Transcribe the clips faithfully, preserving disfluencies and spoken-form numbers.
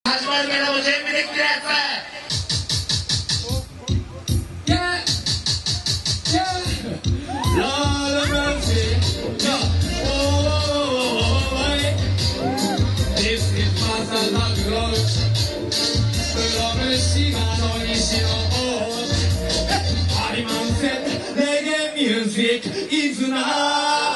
始まるけども準備できてるやつ。イェーイイェーイ。ラードマンシー。よー。This is Master Rock。プロムシガの西の王。ありません。レゲエミュージック is nice。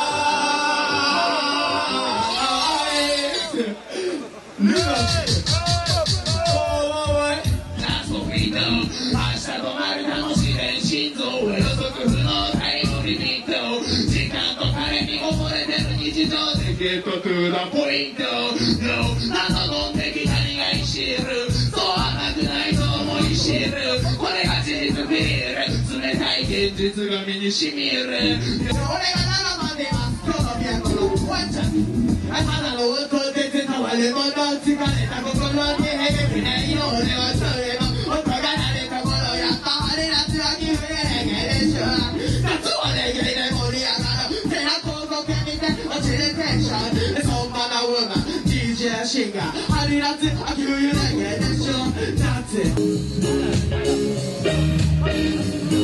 日常でゲットトゥーダポイント No 謎の敵何がいしるそう甘くないと思い知るこれが事実ビール冷たい現実が身に染みる俺がななばんでいます今日のピアノのワンちゃんただの運行で伝わるもの疲れた心にへべくないよ俺はそれの音が鳴るところやっぱ春夏は岐阜でレゲエでしょ夏はレゲエで盛り上がる背中をこけ見て落ちるテンションそんななウーマン ディージェー シンガー春夏秋冬レゲエでしょ夏